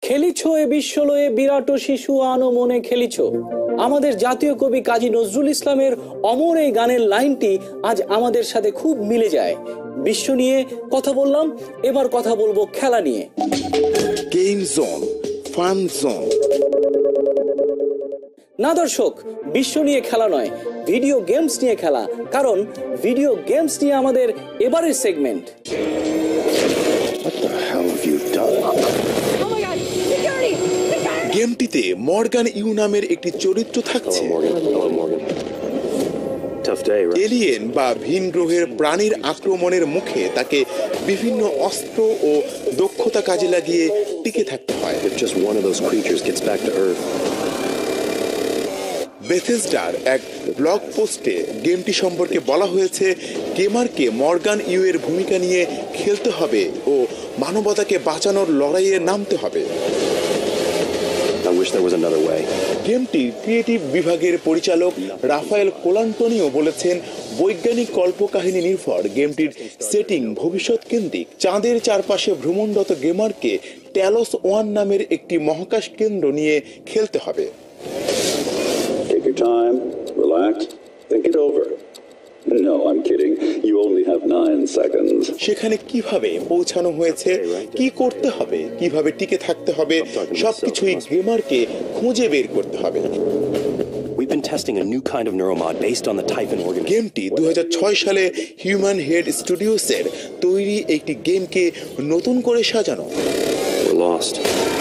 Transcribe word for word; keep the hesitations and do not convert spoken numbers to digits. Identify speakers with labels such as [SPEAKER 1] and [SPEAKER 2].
[SPEAKER 1] খেলিছ এ বিশ্বলয়ে বিরাট শিশু আনো মনে খেলিছ। আমাদের জাতীয় কবি কাজী নজরুল ইসলামের অমর এই গানের লাইনটি আজ আমাদের সাথে খুব মিলে যায়। বিশ্ব নিয়ে কথা বললাম, এবার কথা বলবো খেলা নিয়ে।
[SPEAKER 2] Game zone, fun zone.
[SPEAKER 1] না দর্শক, বিশ্ব নিয়ে খেলা নয়, ভিডিও গেমস নিয়ে খেলা, কারণ ভিডিও গেমস নিয়ে আমাদের এবারের সেগমেন্ট।
[SPEAKER 2] গেমটিতে মর্গান ইউ নামের একটি চরিত্র থাকছে। এলিয়েন বা ভিন গ্রহের প্রাণীর আক্রমণের মুখে তাকে বিভিন্ন অস্ত্র ও দক্ষতা কাজে লাগিয়ে টিকে থাকতে হয়। বেথেসডার এক ব্লগ পোস্টে গেমটি সম্পর্কে বলা হয়েছে, গেমারকে মর্গান ইউ এর ভূমিকা নিয়ে খেলতে হবে ও মানবতাকে বাঁচানোর লড়াইয়ে নামতে হবে। গেমটি ক্রিয়েটিভ বিভাগের পরিচালক রাফায়েল কোলান্টোনিও বলেছেন, বৈজ্ঞানিক কল্পকাহিনী নির্ভর গেমটির সেটিং ভবিষ্যৎ কেন্দ্রিক। চাঁদের চারপাশে ভ্রমণরত গেমারকে ট্যালোস ওয়ান নামের একটি মহাকাশ কেন্দ্র নিয়ে খেলতে হবে।
[SPEAKER 3] Time, relax, think it over. No, I'm kidding. You only have nine seconds.
[SPEAKER 2] সেখানে কিভাবে পৌঁছানো হয়েছে, কি করতে হবে, কিভাবে টিকে থাকতে হবে, সবকিছুই গেমারকে খুঁজে বের করতে হবে।
[SPEAKER 4] We've been testing a new kind of neuromod based on the Typhon organism.
[SPEAKER 2] গেমটি দুই হাজার ছয় সালে হিউম্যান হেড স্টুডিওসের তৈরি একটি গেমকে নতুন করে সাজানো।
[SPEAKER 4] We're lost.